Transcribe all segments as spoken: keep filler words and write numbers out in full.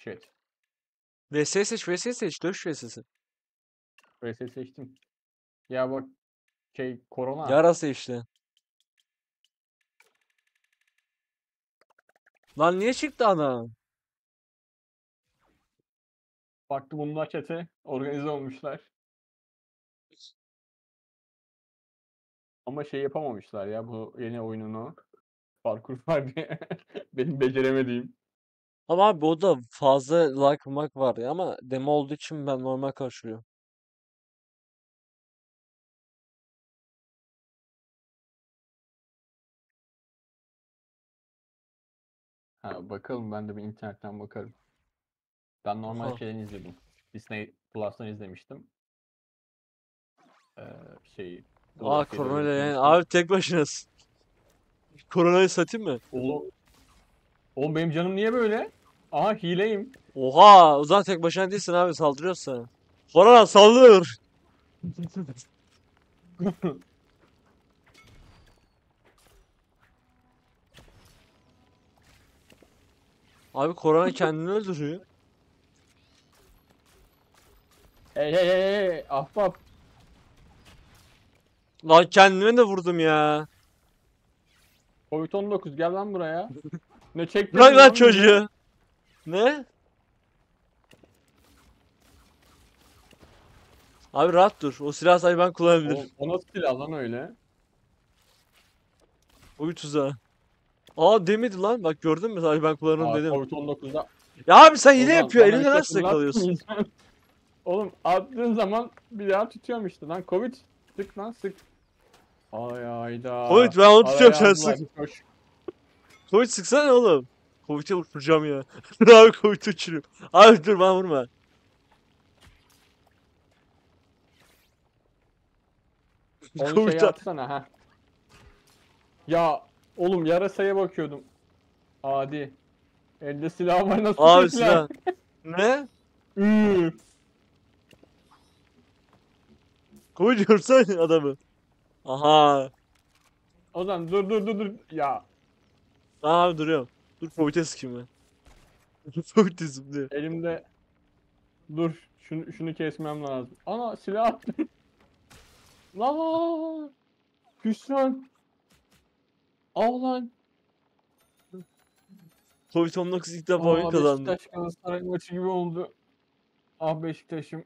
Shit. V S seç, V S seç. Dövüş V S'si. V S seçtim. Ya bak şey korona. Yarası işte. Lan niye çıktı adam? Baktı bunlar çete organize olmuşlar. Ama şey yapamamışlar ya bu yeni oyununu. Parkur var diye. Benim beceremediğim. Ama abi o da fazla like mak var ya ama demo olduğu için ben normal karşılıyorum. Ha, bakalım ben de bir internetten bakarım. Ben normal Oha. şeyden izledim. Disney Plus'tan izlemiştim. Ee, şeyi. Aa Cloverfield'i öyle koronayla yani. bitirmiştim. Abi tek başınasın. Koronayı satayım mı? Oğlum, oğlum benim canım niye böyle? Aha hileyim. Oha, o zaman tek başına değilsin abi, saldırıyor sana. Korona sallıyor. Abi korona kendini öldürüyor. Hey hey hey hey ahbap. Lan kendime de vurdum ya. Covid on dokuz gel lan buraya. Ne Bırak çektirdin lan lan bize? çocuğu. Ne? Abi rahat dur. O silahı sadece ben kullanabilirim. O, o nasıl silah lan öyle? O bir tuzağı. Aa demedi lan. Bak gördün mü? Sadece ben kullanırım Aa dedim. Covid on dokuzda Ya abi sen hile Ozan yapıyor. bana Elinde hiç nasıl yakalıyorsun? hatırlatmayacaksın. Oğlum attığın zaman bir daha tutuyorum işte lan. Covid sık lan sık. Ay ayda. Covid ben onu tutuyorum, Araya sen aldılar. sık. Koş. Covid sıksana oğlum. Covid'e uçuracağım ya. Dur abi, Covid uçuruyorum. Abi dur, bana vurma. Onu şeye Covid'e. atsana ha. Ya oğlum yarasaya bakıyordum. Adi. Elde silah var nasıl Abi tutuyor silah? silah. Ne? Üü. Covid vursana adamı. Aha. Ozan dur dur dur dur. Ya Tamam abi, duruyorum. Dur Covid'e sıkayım ben. Covid'e zıplıyor. elimde dur şunu şunu kesmem lazım. Ana silah attı. Lan. Hüsran. Al lan. Covid on dokuz ilk defa oyun Aa kazandı. Beşiktaş Galatasaray maçı gibi oldu. Ah Beşiktaş'ım.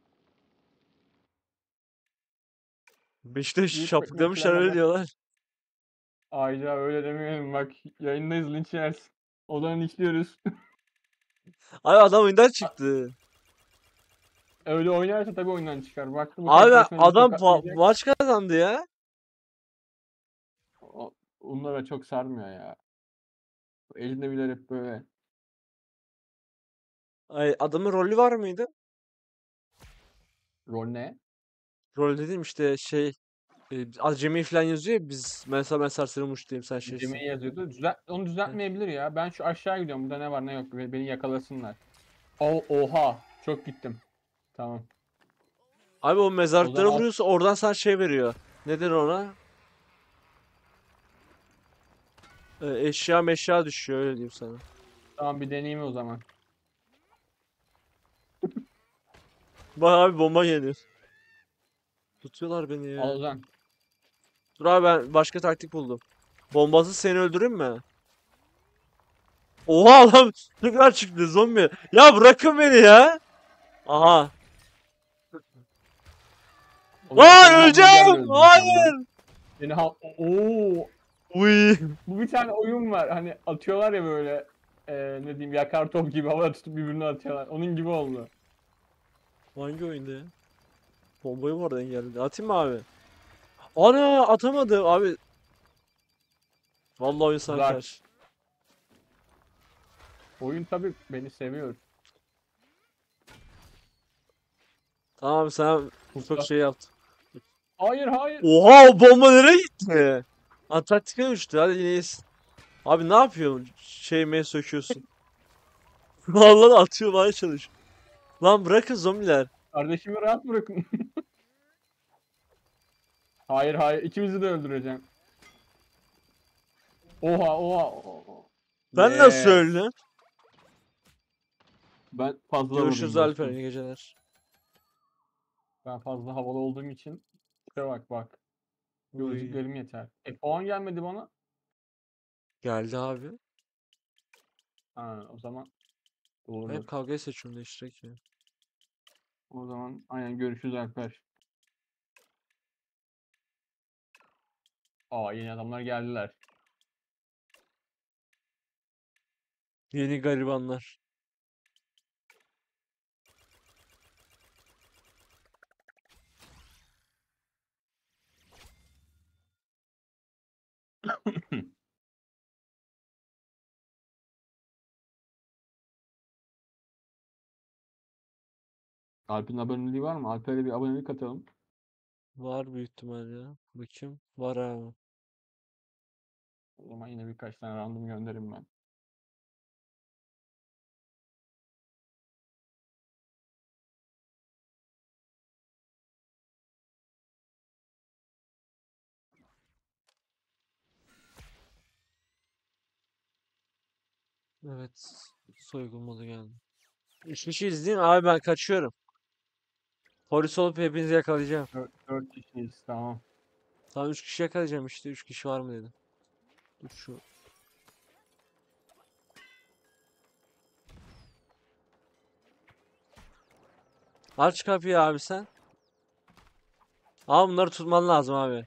Beşiktaş Büyük şaplıklamışlar öyle beklentilerle diyorlar. Ayda öyle demeyelim bak yayındayız linç yersin. O zaman işliyoruz. Abi adam oyundan çıktı. Öyle oynarsa tabii oyundan çıkar. Baktı bu tek Abi başına bizi adam pa- tokatlayacak. maç kazandı ya. O- Onlara çok sarmıyor ya. Elinde bile hep böyle. Ay, adamın rolü var mıydı? Rol ne? Rol dedim işte şey, e, acemi falan yazıyor ya, biz mesela ben sarsılmış diyeyim, sen şeysin. Cemil yazıyordu. Düzelt, onu Heh. düzeltmeyebilir ya. Ben şu aşağı gidiyorum. Burada ne var ne yok. Be- Beni yakalasınlar. O oha. Çok gittim. Tamam. Abi o O mezarlıklara zaman at. vuruyorsa oradan sana şey veriyor. Nedir ona? E, eşya meşya düşüyor, öyle diyeyim sana. Tamam bir deneyeyim o zaman. Bak abi, bomba geliyor. Tutuyorlar beni Al ya. Ozan. Dur abi, ben başka taktik buldum. Bombası seni öldürür mü? Oha adam tekrar çıktı zombi. Ya bırakın beni ya. Aha. Ozan Lan seni hamburgerle öleceğim. öldüreceğim ben. Hayır. Seni ha Oo. Uy. Bu bir tane oyun var. Hani atıyorlar ya böyle eee, ne diyeyim yakar top gibi havada tutup birbirine atıyorlar. Onun gibi oldu. Hangi oyunda ya? Bombayı bu arada engelledi. Atayım mı abi? Ana atamadım abi. Vallahi oyun sana Bırak. karşı. Oyun tabii beni seviyor. Tamam, sen çok Kurtar. şey yaptın. Hayır hayır. Oha, o bomba nereye gitti? Antarktika'ya uçtu, hadi iyiyiz. Abi ne yapıyorsun? Şeyime söküyorsun. Vallahi atıyor bana çalış. Lan bırakın zombiler. Kardeşimi rahat bırakın. Hayır hayır. İkimizi de öldüreceğim. Oha oha. oha. Ben nasıl Yes. öldüm? Ben fazla Görüşürüz havalıyım Alper. dostum. İyi geceler. Ben fazla havalı olduğum için. Şuraya bak bak. Uy. Gözlüklerim yeter. E puan gelmedi bana. Geldi abi. Ha, o zaman Ben doğrudur. hep kavgayı seçiyorum değiştirek ya. O zaman aynen görüşürüz Alper. Aa yeni adamlar geldiler. Yeni garibanlar. Alp'in aboneliği var mı? Alper'e bir abonelik atalım. Var büyük ihtimal ya. Bakayım. Var abi. O zaman yine birkaç tane random gönderirim ben. Evet. Soygun modu geldi. Üç kişi izleyin abi ben kaçıyorum. Polis olup hepinizi yakalayacağım. Dört, dört kişiyiz tamam. Tamam üç kişi yakalayacağım işte. Üç kişi var mı dedim. Dur şu. Aç kapıyı abi sen. Ama bunları tutman lazım abi.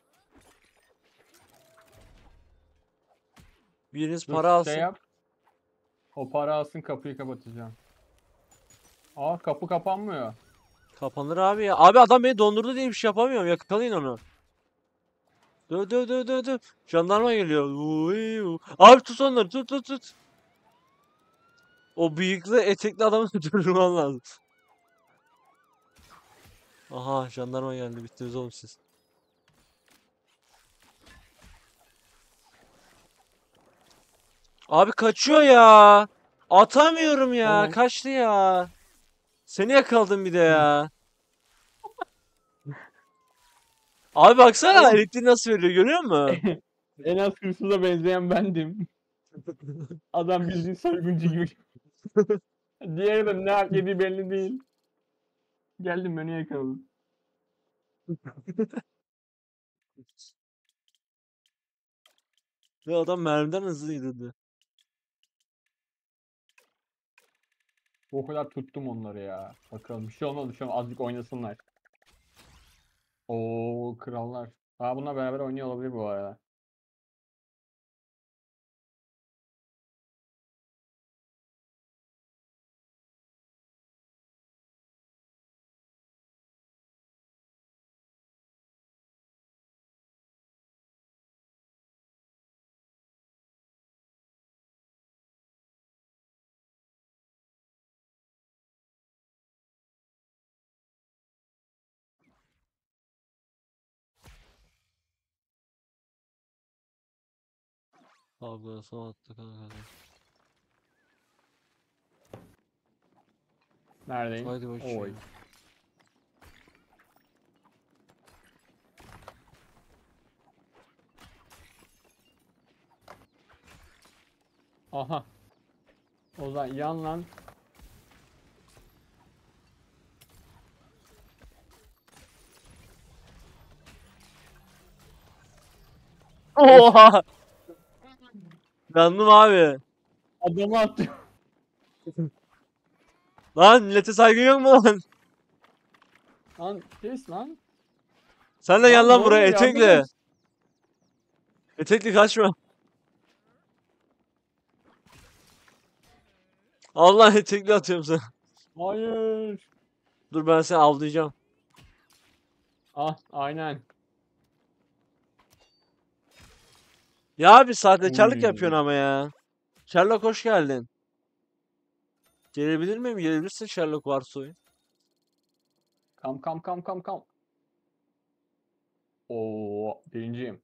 Biriniz Dur para şey alsın. yap. O para alsın kapıyı kapatacağım. Aa kapı kapanmıyor. Kapanır abi ya. Abi adam beni dondurdu diye bir şey yapamıyorum. Yakalayın onu. Dö dö dö dö dö. Jandarma geliyor. Uy, uy. Abi tut onları tut tut tut. O bıyıklı etekli adamı durdurman lazım. Aha jandarma geldi. Bittiniz oğlum siz. Abi kaçıyor ya. Atamıyorum ya. Oğlum. Kaçtı ya. Seni yakaladım bir de Hı. ya. Abi baksana Oğlum. elektriği nasıl veriyor görüyor musun? En az hırsıza benzeyen bendim. Adam bildiğin soyguncu gibi. Diğeri de ne hak yediği belli değil. Geldim beni yakaladı. Ve adam mermiden hızlı gidiyordu. O kadar tuttum onları ya. Bakalım bir şey olmadı şu an azıcık oynasınlar. Oo krallar. Aa bunlar beraber oynuyor olabilir bu arada. Kavga son attı kanka. Neredeyim? Haydi Oy. bakayım. Aha. O zaman yan lan. Oha! Yandım abi. Adamı attı. Lan millete saygın yok mu lan? Lan kes lan. Sen de gel Lan ne lan buraya oluyor yardım etekli. et. Etekli kaçma. Allah etekli atıyorum sana. Hayır. Dur ben seni avlayacağım. Ah aynen. Ya abi sahtekarlık yapıyorsun Uy. ama ya. Sherlock hoş geldin. Gelebilir miyim? Gelebilirsin Sherlock Varsoy. Kam kam kam kam kam. Oo birinciyim.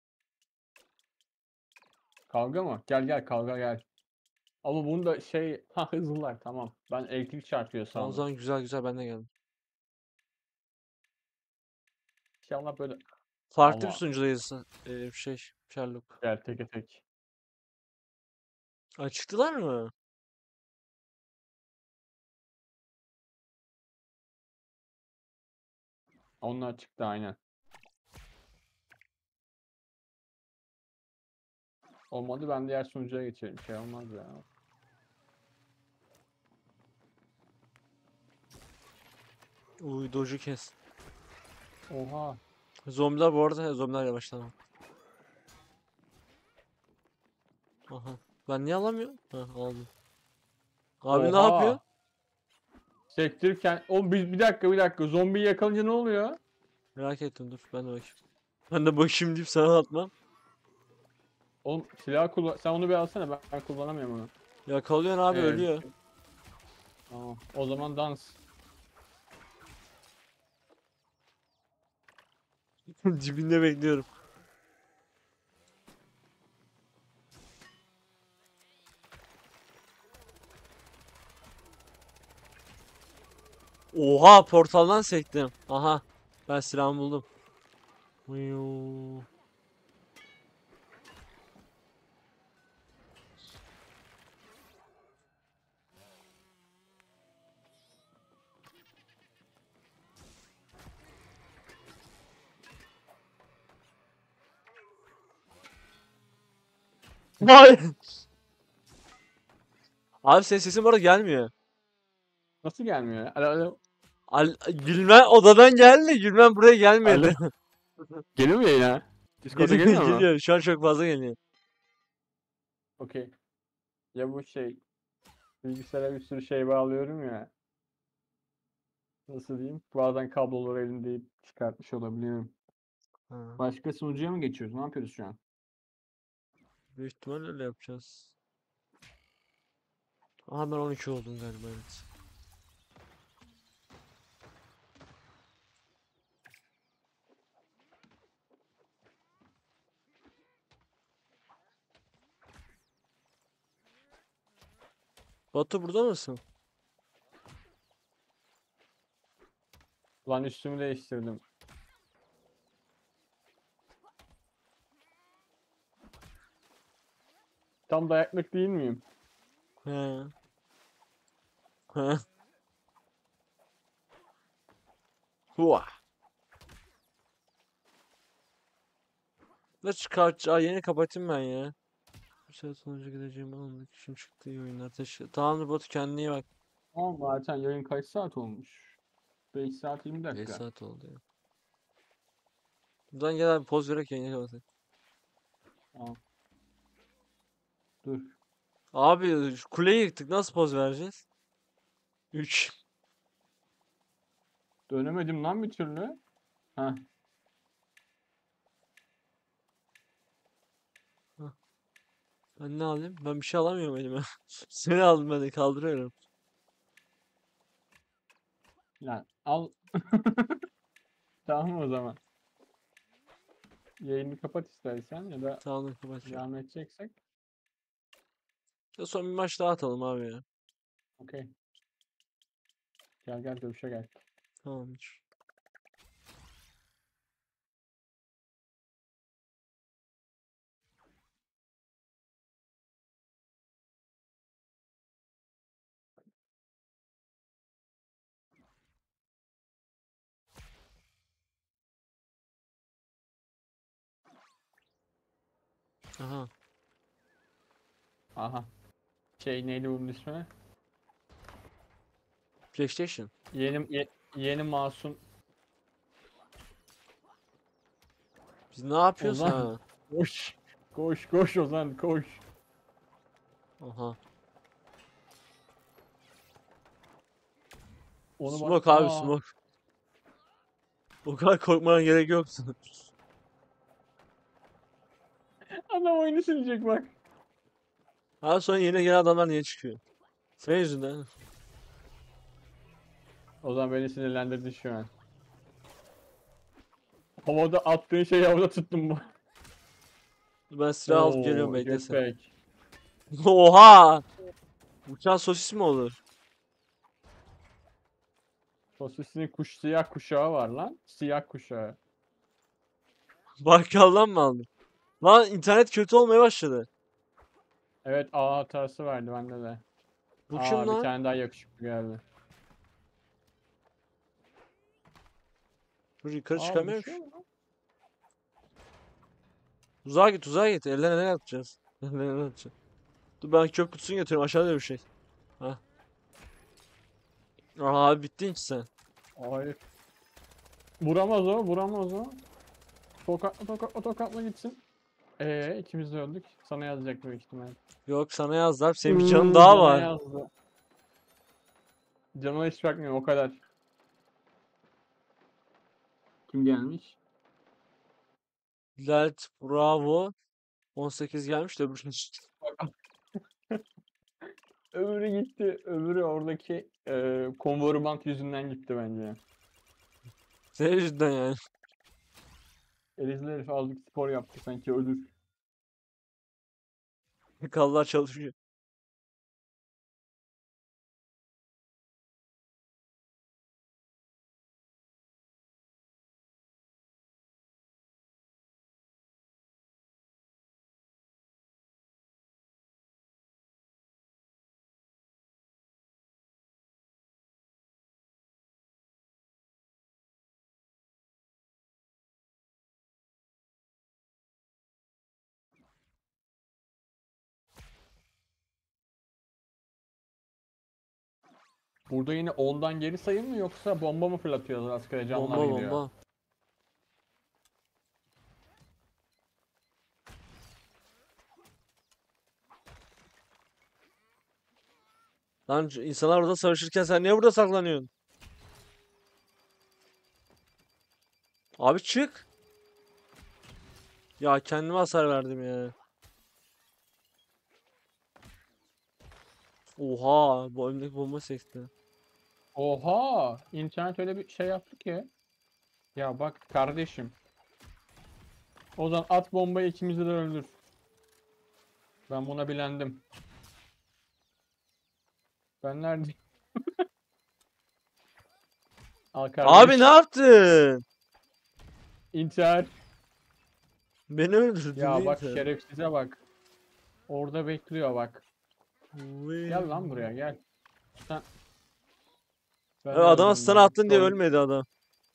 Kavga mı? Gel gel kavga gel. Ama bunda şey ha hızlılar tamam. Ben elektrik çarpıyor Tamam o sandım. zaman güzel güzel ben de geldim. İnşallah böyle Farklı bir Allah sunucudayız. Ee, şey Sherlock. gel teke tek. Aa, çıktılar mı? Onlar çıktı aynen. Olmadı ben diğer sunucuya geçerim. Şey olmaz ya. Uy doju kes. Oha. Zombiler bu arada zombiler yavaşlama. Aha. Ben niye alamıyorum? Ha aldım. Abi ne yapıyor? Oha. Sektirirken. O bir, bir dakika bir dakika. Zombiyi yakalayınca ne oluyor? Merak ettim dur ben de bakayım. Ben de bakayım deyip sana atmam. Oğlum silah kullan. Sen onu bir alsana. Ben, ben kullanamıyorum onu. Yakalıyorsun abi Evet. ölüyor. Tamam. O zaman dans. Dibinde bekliyorum. Oha portaldan sektim. Aha. Ben silahımı buldum. Uyuu. Vay. Abi senin sesin bu arada gelmiyor. Nasıl gelmiyor ya? Alo alo. Al Gülmen odadan geldi. Gülmen buraya gelmedi. Alo. Geliyor mu yayına? Discord'a Geliyor geliyor mu? geliyor. Şu an çok fazla geliyor. Okey. Ya bu şey. Bilgisayara bir sürü şey bağlıyorum ya. Nasıl diyeyim? Bazen kabloları elimde çıkartmış olabiliyorum. Ha. Başka sunucuya mı geçiyoruz? Ne yapıyoruz şu an? Büyük ihtimalle öyle yapacağız. Aha ben on iki oldum galiba evet. Batu burada mısın? Lan üstümü değiştirdim. Tam dayaklık değil miyim? He. He. Hua. Ne çıkart? Aa yeni kapatayım ben ya. Bir saat sonucu gideceğim anlık işim çıktı iyi oyunlar taşı. Tamamdır Batu kendine iyi bak. Ama zaten yayın kaç saat olmuş? beş saat yirmi beş dakika. saat oldu ya. Buradan gel abi poz vererek yayını kapatayım. Tamam. Dur. Abi şu kuleyi yıktık nasıl poz vereceğiz? üç. Dönemedim lan bir türlü. Heh. Ben ne alayım? Ben bir şey alamıyorum elime. Seni aldım ben de kaldırıyorum. Lan al. Tamam o zaman. Yayını kapat istersen ya da Tamamdır kapatacağım. devam edeceksek. Ya son bir maç daha atalım abi ya. Okey. Gel gel dövüşe gel. Tamamdır. Aha. Aha. Şey neydi bunun ismi? PlayStation. Yeni ye- yeni masum Biz ne yapıyoruz Ozan. ha? Koş. Koş koş Ozan koş. Aha. Onu bak. Smoke abi Aa, smoke. O kadar korkmana gerek yoktu. adam oyunu silecek bak. Abi sonra yeni gelen adamlar niye çıkıyor? Senin yüzünden. Ozan beni sinirlendirdi şu an. Havada attığın şeyi havada tuttum bu. Ben silah alıp geliyorum Oo, beklesene. jetpack. Oha! Uçan sosis mi olur? Sosisinin kuş siyah kuşağı var lan. Siyah kuşağı. Bakkaldan mı aldın? Lan internet kötü olmaya başladı. Evet A hatası verdi bende de. Bu kim Aa bir lan? tane daha yakışıklı geldi. Dur yukarı Aa çıkamıyorum düşüyor ki. mu lan? Tuzağa git tuzağa git. Ellerine ne atacağız? Ellerine ne atacağız? Dur ben çöp kutusunu getiriyorum. Aşağıda bir şey. Ha. Aha abi bittin ki sen. Hayır. Vuramaz o, vuramaz o. Tokatla tokatla tokatla gitsin. Ee ikimiz de öldük. Sana yazacak büyük ihtimal. Yok sana yazdılar. Senin bir canın Iıı, daha bana var. yazdı. Canıma hiç bakmıyor o kadar. Kim gelmiş? Lelt Bravo. on sekiz gelmiş de öbür Öbürü gitti. Öbürü oradaki e, konvoru bant yüzünden gitti bence. Senin yüzünden yani. Elizli herif azıcık spor yaptı sanki ölür. Kallar çalışıyor. Burada yine ondan geri sayım mı yoksa bomba mı fırlatıyoruz askere canlar Bomba gidiyor. bomba. Lan c- insanlar orada savaşırken sen niye burada saklanıyorsun? Abi çık. Ya kendime hasar verdim ya. Oha, bu önümdeki bomba sekti. Oha! İnternet öyle bir şey yaptı ki. Ya bak kardeşim. O zaman at bombayı ikimizi de öldür. Ben buna bilendim. Ben neredeyim? Al Abi ne kardeş. yaptın? İntihar. Beni öldürdün Ya bak neydi? şerefsize bak. Orada bekliyor bak. Gel lan Vay. buraya gel. Sen... Ben Ya adama öldüm stun lan. attın diye Troll. ölmedi adam.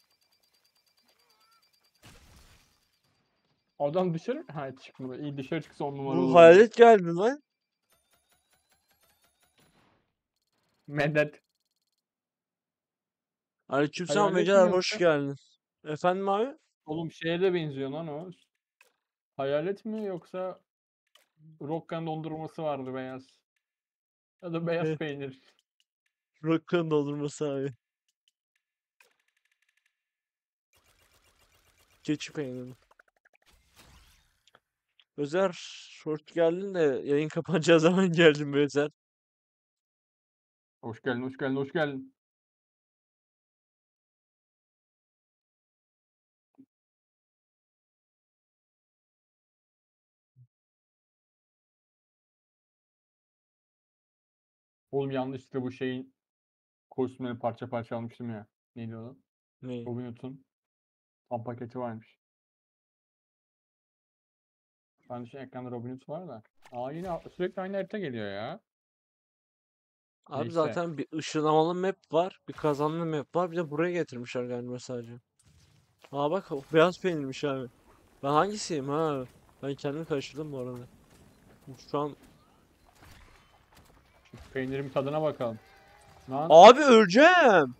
Oradan dışarı... Ha çıkmadı. İyi dışarı çıksa on numara Bu olurdu. hayalet geldi lan. Medet. Aleykümselam Hayalet mi Mecal hoş yoksa? geldin. Efendim abi? Oğlum şeye de benziyor lan o. Hayalet mi yoksa Rokkan dondurması vardı beyaz. Ya da beyaz Eh, peynir. Rock'ın doldurması abi. Keçi peyniri. Özer short geldin de yayın kapanacağı zaman geldim be Özer. Hoş geldin, hoş geldin, hoş geldin. Oğlum yanlışlıkla bu şeyin kostümleri parça parça almıştım ya. Neydi o? Ne? Robin Hood'un tam paketi varmış. Ben düşün ekranda Robin Hood var da. Aa yine sürekli aynı harita geliyor ya. Abi Neyse. zaten bir ışınlamalı map var, bir kazanlı map var, bir de buraya getirmişler galiba sadece. Aa bak o beyaz peynirmiş abi. Ben hangisiyim ha? Ben kendimi karıştırdım bu arada. Şu an Şu peynirin tadına bakalım. Lan abi öleceğim.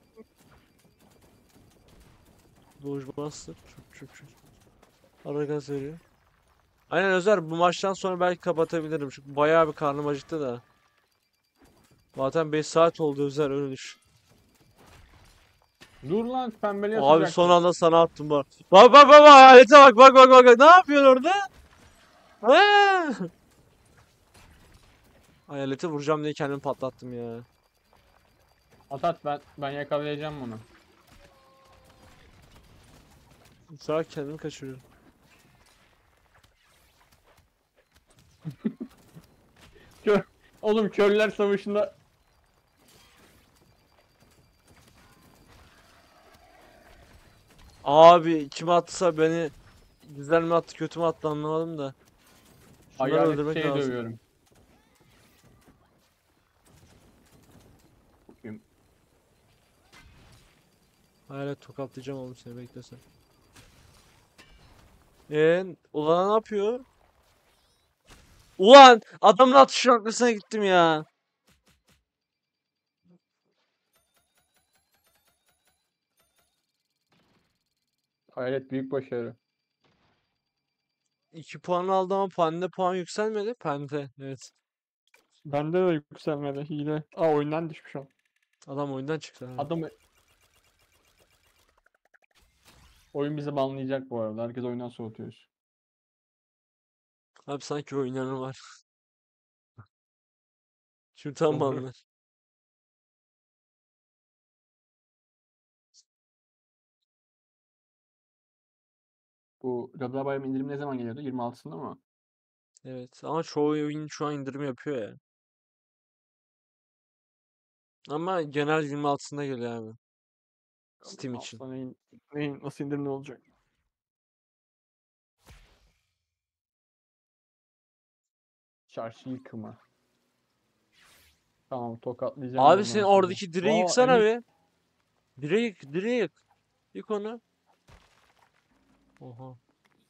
Dodge Buster. Çöp çöp çöp. Ara gaz veriyor. Aynen Özer bu maçtan sonra belki kapatabilirim. Çünkü bayağı bir karnım acıktı da. Zaten beş saat oldu Özer öyle düşün. dur lan pembeli Abi son atacaktım. anda sana attım bak. Bak bak bak bak hayalete bak bak bak bak. bak. Ne yapıyorsun orada? Ha! Hayaleti vuracağım diye kendimi patlattım ya. At at ben, ben yakalayacağım bunu. Şu an kendimi kaçırıyorum. Kör. Oğlum körler savaşında Abi kim atsa beni güzel mi attı kötü mü attı anlamadım da. Şunları hayalet öldürmek şey lazım. dövüyorum. Bakayım. Hayalet tokatlayacağım oğlum seni beklesen. Eee ulan ne yapıyor? Ulan adamın atış noktasına gittim ya. Hayret büyük başarı. iki puan aldı ama Pande puan yükselmedi. Pande evet. Bende de yükselmedi hile. Aa oyundan düşmüş o. Adam oyundan çıktı ha. Adam oyun bizi banlayacak bu arada. Herkes oyundan soğutuyoruz. Abi sanki oyunları var. Şimdi tam Doğru. anlar. Bu Cadılar Bayramı indirimi ne zaman geliyordu? yirmi altısında mı? Evet ama çoğu oyun şu an indirim yapıyor ya. Ama genel yirmi altısında geliyor abi. Steam için. Aslında neyin, neyin nasıl indirimli olacak? Çarşı yıkımı. Tamam tokatlayacağım Abi sen bundan sonra. oradaki direği Aa yıksana Emir. be. Direği yık, direği yık. Yık onu. Oha.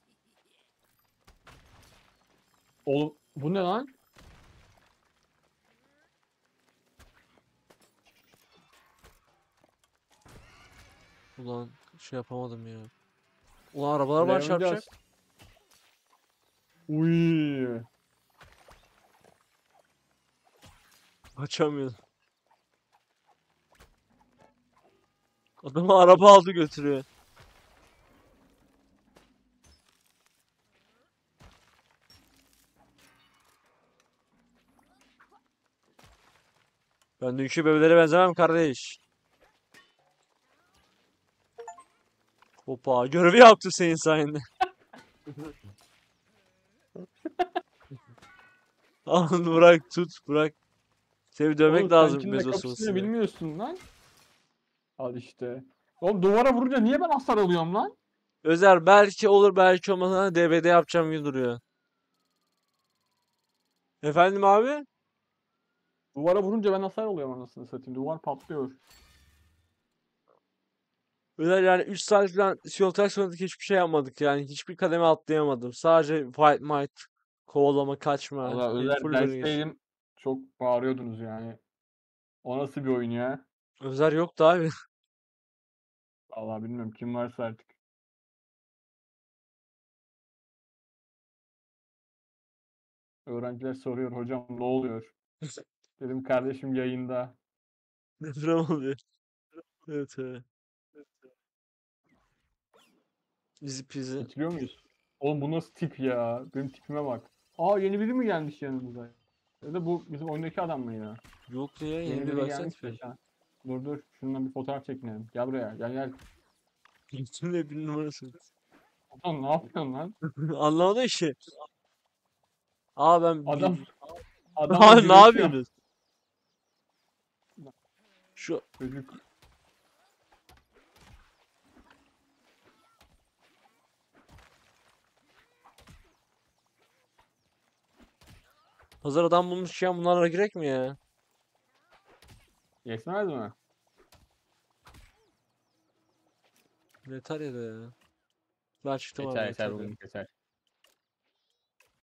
Oğlum bu ne lan? Ulan şey yapamadım ya. Ulan arabalar bana Leon çarpacak. Just. Uy. Açamıyorum. Adamı araba aldı götürüyor. Ben dünkü bebelere benzemem kardeş. Hoppa görevi yaptı senin sayende. Al bırak tut bırak. Seni dövmek Oğlum sen lazım kimle Bezos'un kapıştığını ya. bilmiyorsun lan. Al işte. Oğlum duvara vurunca niye ben hasar alıyorum lan? Özer belki olur belki olmaz ama D B D yapacağım gibi duruyor. Efendim abi? Duvara vurunca ben hasar alıyorum anasını satayım. Duvar patlıyor. Özer yani üç saat falan Sea of Thieves oynadık hiçbir şey yapmadık yani. Hiçbir kademe atlayamadım. Sadece Fight Might, kovalama, kaçma, Valla bir Özer full böyle geç. dersteydim. Çok bağırıyordunuz yani. O nasıl bir oyun ya? Özer yoktu abi. Valla bilmiyorum kim varsa artık. Öğrenciler soruyor hocam ne oluyor? Dedim kardeşim yayında. Deprem oluyor. Evet evet. Easy peasy. Bitiriyor muyuz? Oğlum bu nasıl tip ya? Benim tipime bak. Aa yeni biri mi gelmiş yanımıza? Ya da bu bizim oyundaki adam mı ya? Yok ya yeni Yeni bir biri baksana gelmiş de tipe. sen. Dur dur. Şununla bir fotoğraf çekinelim. Gel buraya. Gel gel. Kimle bir numarası. Oğlum ne yapıyorsun lan? Anlamadım işi. Aa ben Adam bir... adamla Abi ne güreşiyor. yapıyorsunuz? Şu Çocuk. hazır adam bulmuşken bunlarla girek mi ya? Yetmez mi? Yeter ya da ya. Ben çıktım abi Yeter yeter yeter ya. bugün yeter.